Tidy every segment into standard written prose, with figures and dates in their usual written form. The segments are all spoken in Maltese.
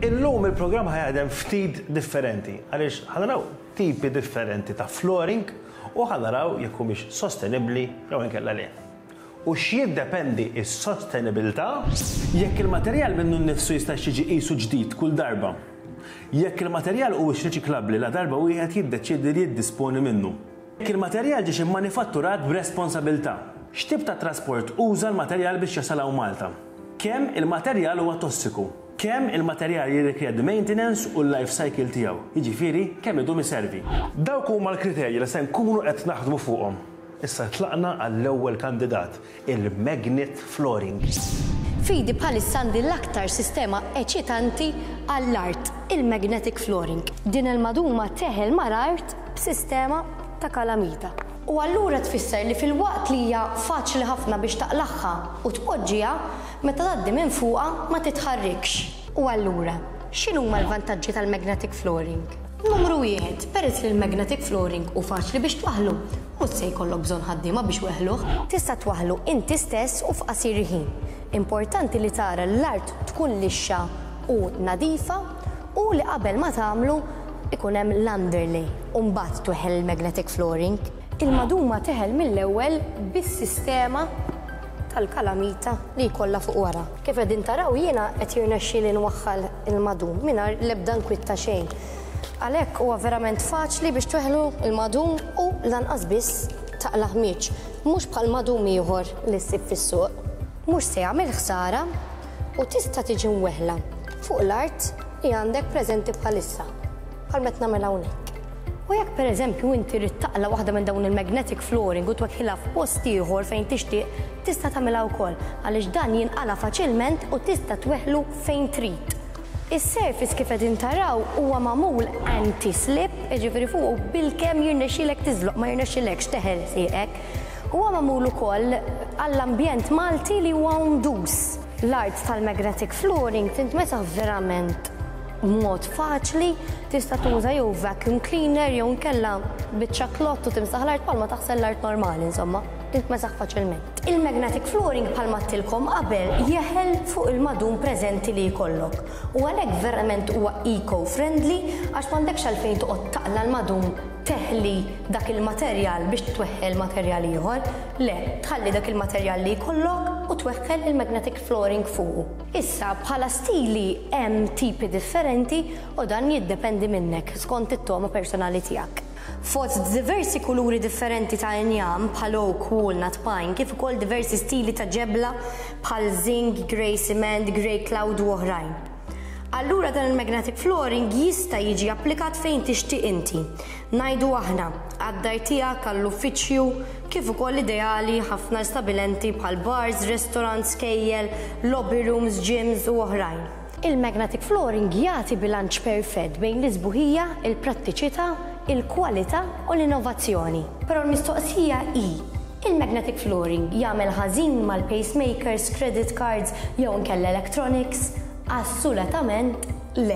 Illum il-programm ħajaħdem ftit differenti għaliex ħanaraw tipi differenti ta' flooring u ħanaraw jekk humiex sostenibbli jew inkella le. U x'jiddependi s-sostenibilità jekk il-materjal minnu nnifsu jista' jiġi qisu ġdid kull darba. Jekk il-materjal huwiex riċiklabbli la darba wieħed jiddeċiedi li jiddisponi minnu. Jekk il-materjal ġiex immanifatturat b'responsabilità, x'tip ta' trasport uża l-materjal biex jasal hawn Malta? Kemm il-materjal huwa tossiku? Kemm il-materjal jirrikjedi maintenance u l-life cycle tiegħu, jiġifieri kemm idu miservi. Dawk huma l-kriterji li se nkunu qed naħdmu fuqhom. Issa tlaqna għall-ewwel kandidat, il-magnet flooring. Fidi bħalissa għandi l-aktar sistema eċitanti għall-art, il-magnetic flooring. Din il-maduma teħel mal-art b'sistema ta' kalamita. U allura tfisser li fil-waqt li hija faċli ħafna biex taqlaħħa u tpoġġiha, meta tgħaddi minn fuqha ma titħarrikx. U allura, x'inhuma l-vantaġġi tal-magnetic flooring? Numru 1, peress li l-magnetic flooring u faċli biex twaħħlu, mhux se jkollok bżonn ħaddiema biex weħluh, tista' twaħħlu inti stess u f'qasir ħin. Importanti li tara l-art tkun lixxa u nadifa u li qabel ma tagħmlu ikun hemm l-underlay u mbagħad tweħħel il-magnetic flooring. Il-maduma teħel mill-ewwel bis-sistema tal-kalamita li jkollha fuq wara. Kif qegħdin taraw jiena qed jirnexxieli nwaħħal il-madum mingħajr l-ebda nkwitta xejn. Għalhekk huwa verament faċli biex tweħlu il-madum u lanqas biss taqla ħmieġ. Mhux bħal madum ieħor li ssib fis-suq. Mhux se jagħmel ħsara u tista' tiġi mweħla fuq l-art li għandek preżenti bħalissa. Bħal meta nagħmel hawnhekk. U jekk pereżempju inti rid taqla waħda minn dawn il-magnetic flooring u tweħħilha f'post ieħor fejn tixtieq, tista' tagħmilha wkoll għaliex dan jinqala faċilment u tista' tweħħlu fejn trid. Is-surface kif qegħdin taraw huwa magħmul anti-slip, jiġifieri fuq bilkemm jirnexxielek tiżloq ma jirnexxielekx teħel sieqek. Huwa magħmul ukoll għall-ambjent Malti li huwa ndus. L-art tal-magnetic flooring tintmesah verament b'mod faċli, tista' tuża jew vacuum cleaner jew nkella biċċa klott u timsaħ l-art bħalma taħsel l-art normali insomma, tintmesaħ faċilment. Il-magnetic flooring bħalma tilkom qabel jeħel fuq il-madum preżenti li jkollok. U għalhekk verament huwa eco-friendly għax m'għandekx għalfejn toqgħod taqla l-madum teħli dak il-materjal biex tweħħel materjal ieħor, le, tħalli dak il-materjal li jkollok u tweħħel il-magnetic flooring fuq. Issa bħala stili hemm tipi differenti u dan jiddependi minnek skont it-toma personali tiegħek. Fost diversi kuluri differenti ta' injam bħal oak, walnut, pine, kif ukoll diversi stili ta' ġebla bħal zinc, grey cement, grey cloud u oħrajn. Allura dan il-magnetic flooring jista' jiġi applikat fejn tixtieq inti. Ngħidu aħna għad-dar tiegħek għall-uffiċċju kif ukoll ideali ħafna stabilenti bħal bars, restaurants, kejjel, lobby rooms, gyms u oħrajn. Il-magnetic flooring jagħti bilanċ perfett bejn l-isbuħija, il-prattiċità, il-kwalità u l-innovazzjoni. Però l-mistoqsija hi il-magnetic flooring jagħmel ħażin mal-pacemakers, credit cards jew inkella electronics? Assolutament le.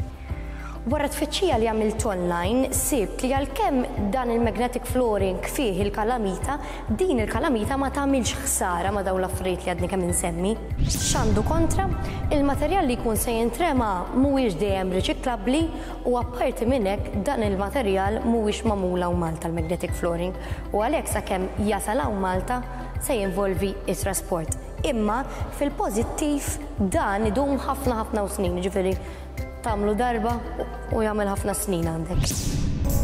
Wara tfittxija li għamilt online, sibt li għalkemm dan il-magnetic flooring fih il-kalamita, din il-kalamita ma tagħmilx ħsara ma dawn l-affarijiet li għadni kemm insemmi. X'għandu kontra, il-materjal li jkun se jintrema mhuwiex dejjem riċiklabbli u apparti minn hekk dan il-materjal mhuwiex magħmul hawn Malta l-magnetic flooring u għalhekk sakemm jasal hawn Malta se jinvolvi it-trasport. Imma fil-pożittiv dan idum ħafna u snin, ġifieri tagħmlu darba u jagħmel ħafna snin għandek.